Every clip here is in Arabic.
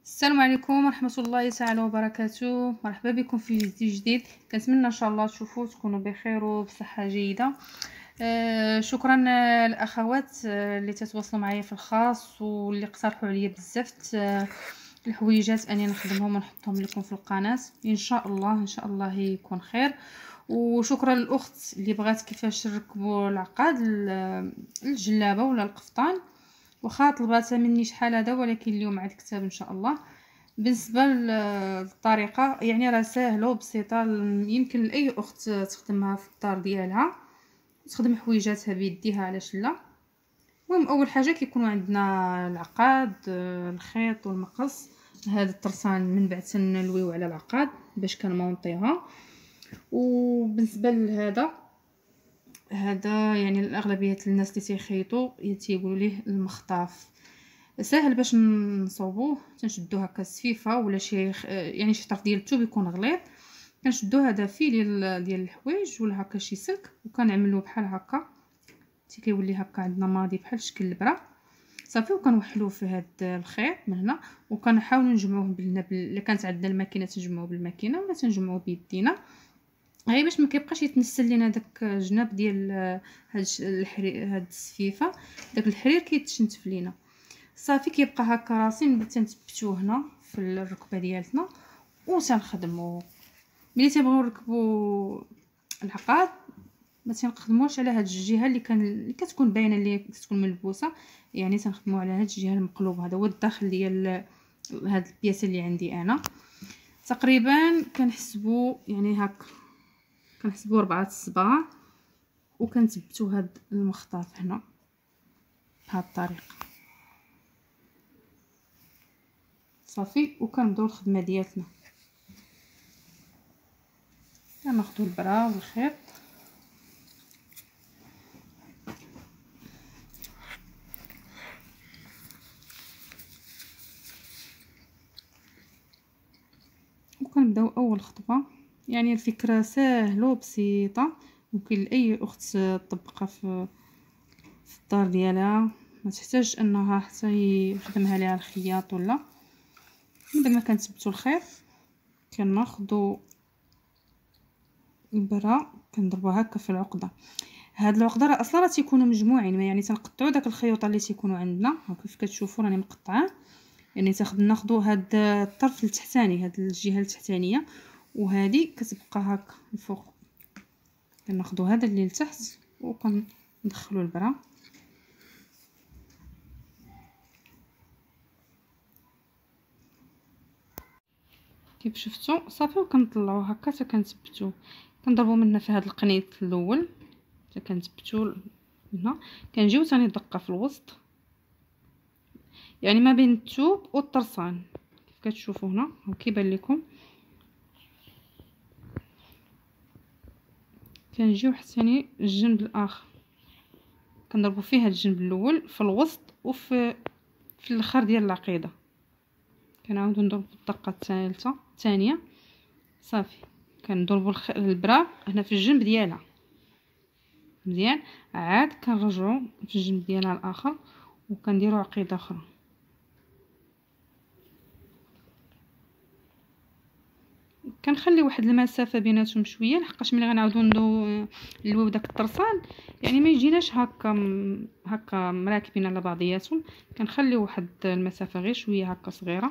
السلام عليكم ورحمه الله تعالى وبركاته. مرحبا بكم في فيديو جديد. كنتمنى ان شاء الله تشوفوا تكونوا بخير وبصحه جيده. شكرا الاخوات اللي تتواصلوا معايا في الخاص واللي اقترحوا عليا بزاف الحويجات اني نخدمهم ونحطهم لكم في القناه. ان شاء الله يكون خير. وشكرا للاخت اللي بغات كيفاش نركبوا العقاد الجلابه ولا القفطان، واخا طلباتها مني شحال هذا، ولكن اليوم عاد كتاب ان شاء الله. بالنسبه للطريقه يعني راه ساهله وبسيطه، يمكن لاي اخت تخدمها في الدار ديالها، تخدم حويجاتها بيديها علاش لا. المهم اول حاجه كيكونوا عندنا العقاد، الخيط والمقص. هذا الترسان من بعد تنلويو على العقاد باش كنمونطيها. وبالنسبه لهذا يعني الاغلبيه الناس اللي تيخيطوا تيقولوا ليه المخطاف. ساهل باش نصوبوه، تنشدو هكا السفيفه ولا شي يعني شي طرف ديال الثوب يكون غليظ، كنشدو هذا فيل ديال الحوايج ولا هكا شي سلك وكنعملوه بحال هكا كيولي هكا عندنا ماضي بحال شكل البره صافي. وكنوحلوه في هذا الخيط من هنا وكنحاولوا نجمعوه الا كانت عندنا الماكينه تنجمعوه بالماكينه ولا تنجمعوه بيدينا، غير باش ما كيبقاش يتنسل لينا داك الجناب ديال هاد الحرير، هاد السفيفه داك الحرير كيتشنتف لينا صافي. كيبقى هكا راسي نبدا تنثبتوه هنا في الركبه ديالتنا وتنخدموا. ملي تنبغيو نركبوا العقاد ما تنخدموش على هاد الجهه اللي كتكون باينه، اللي كتكون ملبوسه، يعني تنخدموا على هاد الجهه المقلوب. هذا هو الداخل ديال هاد البياسه اللي عندي انا. تقريبا كنحسبوا يعني هكا، كنحسبوا 4 الصباع وكنثبتوا هاد المخطاف هنا بهاد الطريقه صافي. وكنبداو الخدمه ديالتنا، كناخذوا البرا والخيط وكنبداو اول خطوه. يعني الفكره ساهله وبسيطه، ممكن لاي اخت تطبقها في الدار ديالها، ما تحتاج انها حتى يخدمها ليها الخياط ولا. بعد ما كنثبتوا الخيط كناخذوا البرا كنضربوها هكا في العقده. هاد العقده راه اصلا تيكونوا مجموعين، يعني تنقطعوا داك الخيوط اللي تيكونوا عندنا كيف كتشوفوا راني مقطعه. يعني ناخذوا هاد الطرف التحتاني، هاد الجهه التحتانيه، وهذه كتبقى هكا الفوق. كناخذوا هذا اللي لتحت وكندخلوا البرا كيف شفتوا صافي. وكنطلعوا هكا حتى كنثبتوا، كنضربوا منها في هذا القنيط الاول حتى كنثبتوا هنا. كنجيو ثاني دقه في الوسط، يعني ما بين الثوب والطرسان كيف كتشوفوا هنا هو كيبان لكم. كنجيو حتى ثاني الجنب الاخر كنضربوا فيه هاد الجنب الاول في الوسط وفي الاخر ديال العقيده. كنعاودوا نضربوا الدقه الثالثه الثانيه صافي. كنضربوا البرا هنا في الجنب ديالها مزيان، عاد كنرجعوا في الجنب ديالها الاخر وكنديروا عقيده اخرى. كنخلي واحد المسافه بيناتهم شويه، لحقاش ملي غنعاودوا نلويو داك الطرسان يعني ما يجيناش هكا مراكبين على بعضياتهم. كنخلي واحد المسافه غير شويه هكا صغيره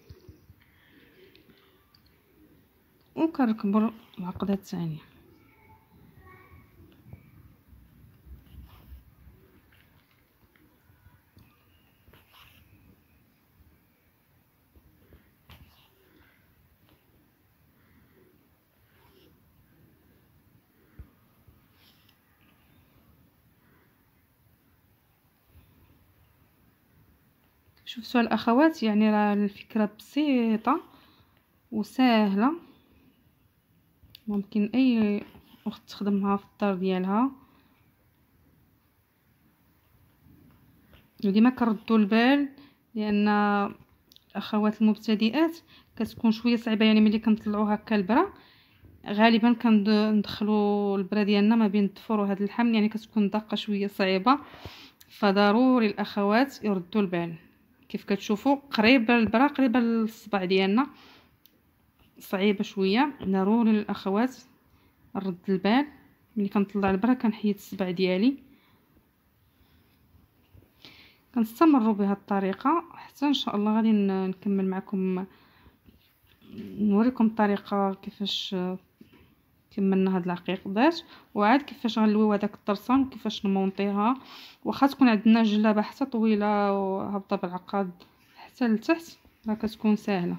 وكنركبوا العقده الثانيه. شفتوا الاخوات، يعني راه الفكره بسيطه وسهله، ممكن اي اخت تخدمها في الدار ديالها. وديما كنردوا البال لان الاخوات المبتدئات كتكون شويه صعيبه، يعني ملي كنطلعوا هكا البرا غالبا كندخلوا البرا ديالنا ما بين الضفور وهذا الحمل، يعني كتكون دقه شويه صعيبه. فضروري الاخوات يردوا البال. كيف كتشوفوا قريبه البرا، قريبه للصبع ديالنا، صعيبه شويه. ضروري الاخوات نرد البال ملي كنطلع البرا كنحيد الصبع ديالي. كنستمروا بهذه الطريقه حتى ان شاء الله غادي نكمل معكم، نوريكم الطريقه كيفاش كملنا هاد العقيقات، وعاد كيفاش غنلويو هذاك الطرسان وكيفاش نمونطيها. واخا تكون عندنا جلابه حتى طويله وهابطه بالعقاد حتى لتحت راه كتكون سهله.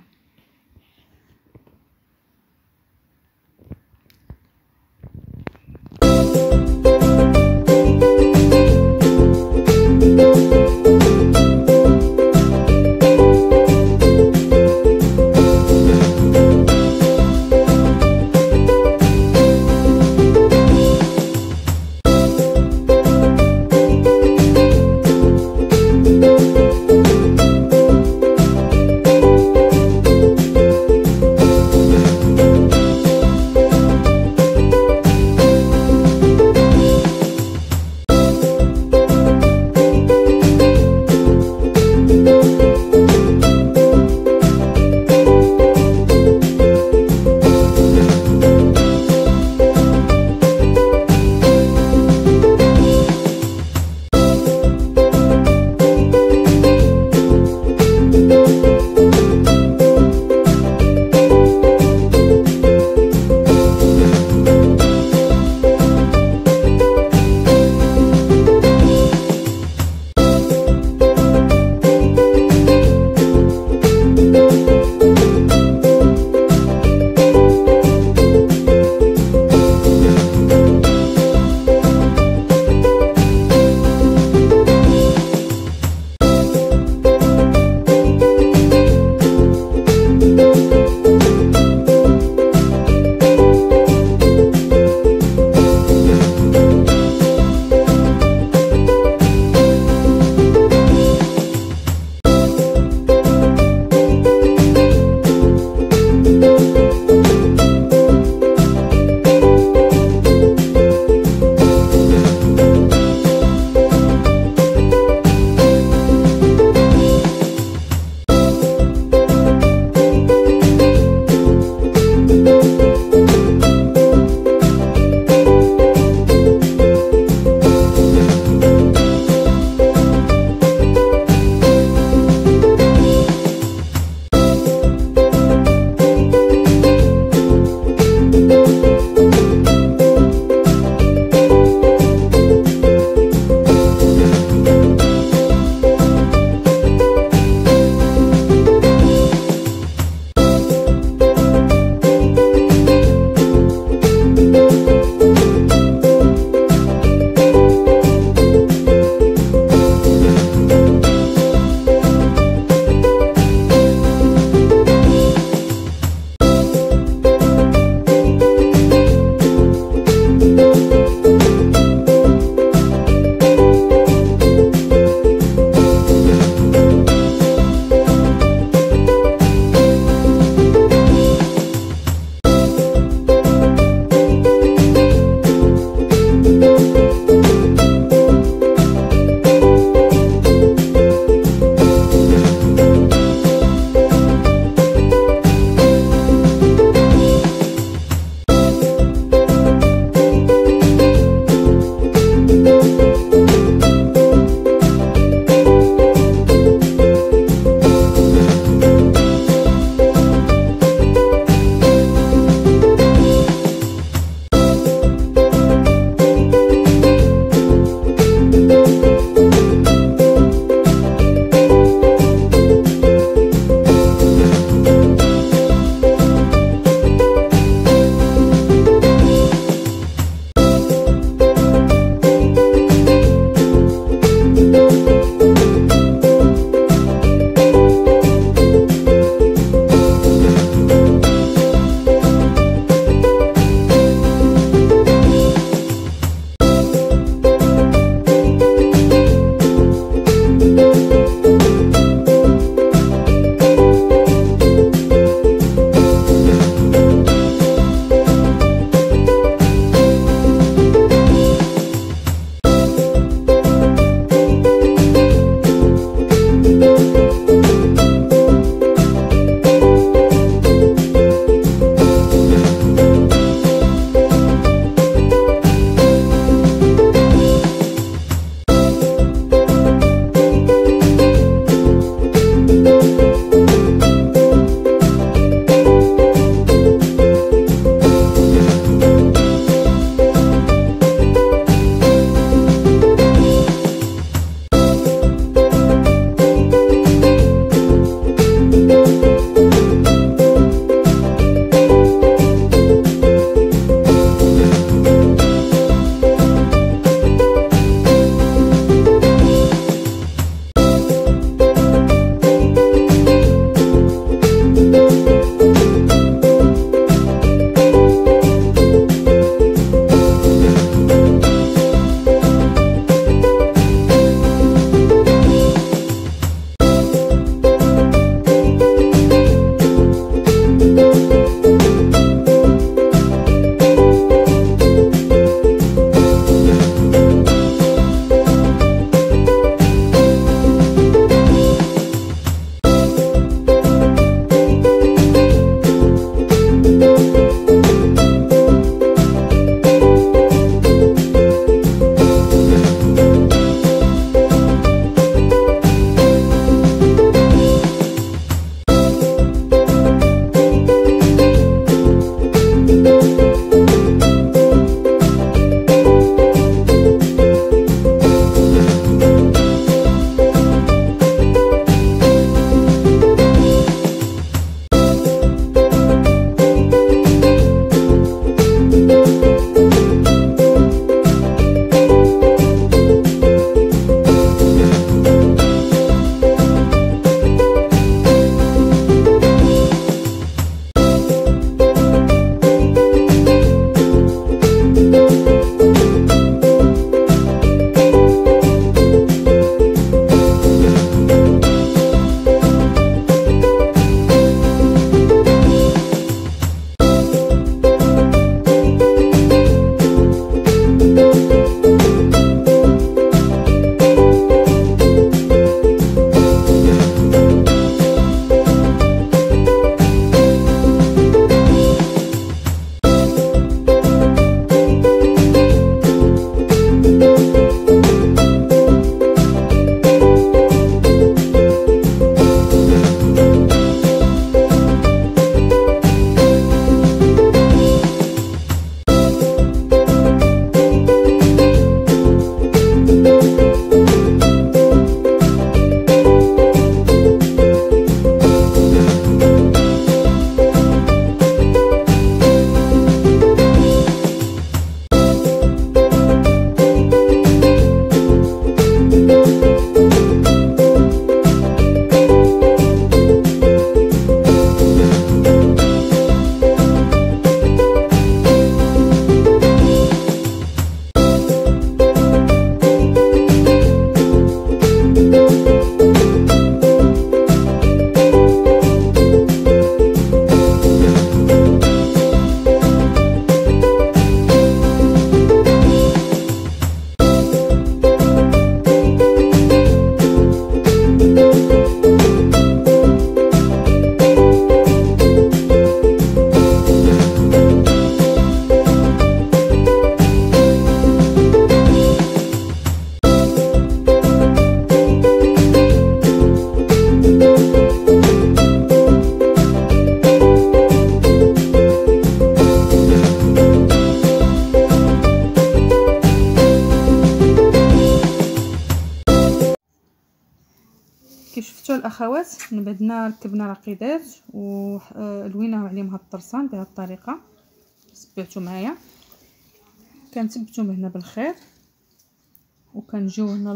الاخوات من بعدنا ركبنا رقيدات ولويناو عليهم هاد الطرسان بهذه الطريقه. تبعتوا معايا، كنثبتوا هنا بالخيط وكنجيو هنا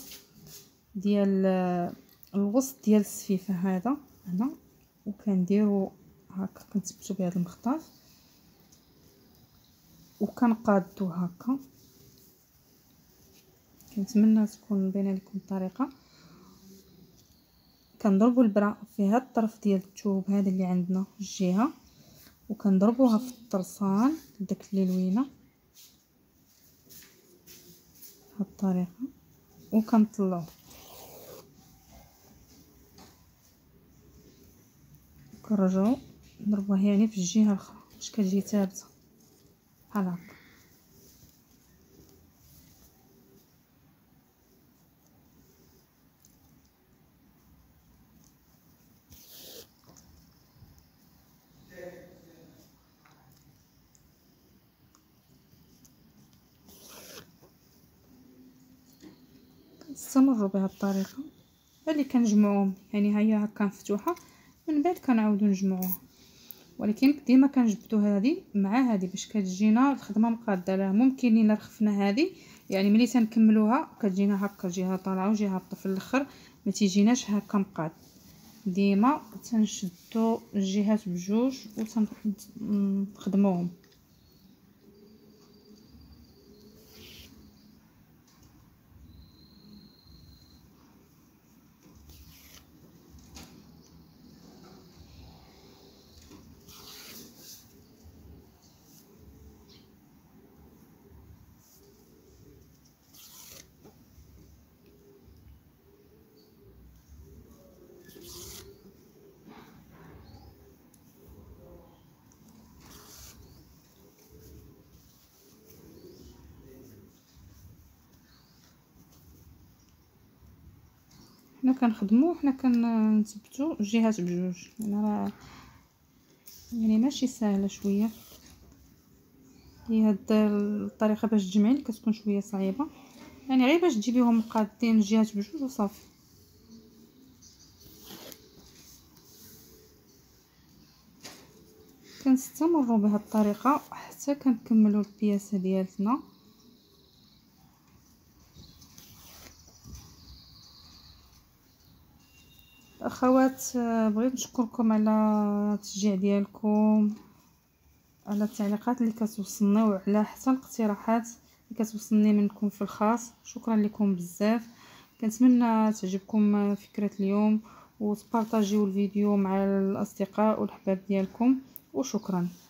الوسط ديال السفيفه هذا هنا، وكنديروا هكا كنثبتوا بهذا المخطاف وكنقادو هكا. كنتمنى تكون باينه لكم الطريقه. كنضربوا البرا في هذا الطرف ديال الثوب هذا اللي عندنا الجهه، وكنضربوها في الطرسان داك اللي لوينا بهذه الطريقه، وكنطلعو كنرجعو نضربوها يعني في الجهه الاخرى باش كتجي ثابته بحال هكا. نستمروا بهذه الطريقه اللي كنجمعوهم، يعني هي هكا مفتوحه من بعد كنعاودو نجمعوها، ولكن ديما كنجبدوا هذه مع هذه باش كتجينا الخدمه مقاده لها. ممكن الا رخفنا هذه يعني ملي تنكملوها كتجينا هكا جهه طالعه وجهه هابطه في الاخر، ما تيجيناش هكا مقاد. ديما تنشدوا الجهات بجوج وتنخدموهم. حنا كنخدمو حنا كنثبتو الجهات بجوج، يعني ماشي سهله شويه هي هاد الطريقه باش تجمعي كتكون شويه صعيبه، يعني غير باش تجيبيهم مقادين الجهات بجوج وصافي. كنستمروا بهذه الطريقه حتى كنكملوا البياسه ديالتنا. اخوات بغيت نشكركم على التشجيع ديالكم، على التعليقات اللي كتوصلني وعلى حتى الاقتراحات اللي كتوصلني منكم في الخاص. شكرا لكم بزاف. كنتمنى تعجبكم فكرة اليوم وتبارطاجيو الفيديو مع الاصدقاء والحباب ديالكم، وشكرا.